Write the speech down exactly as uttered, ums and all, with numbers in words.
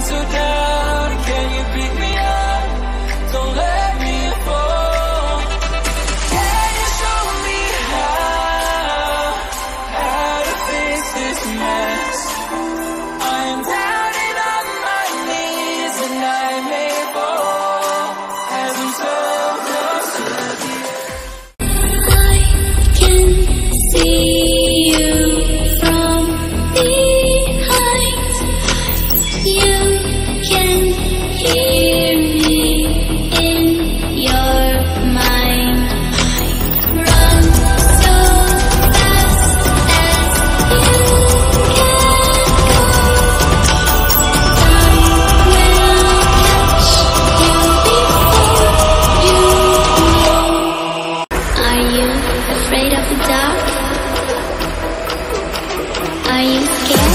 feeling so down, can you pick me up? Don't let me fall. Can you show me how, how to fix this mess? I'm down and on my knees and I may fall as I'm so close to the end. I can see you from behind. You can hear me in your mind. Run so fast as you can go. I will catch you before you know. Are you afraid of the dark? Are you scared?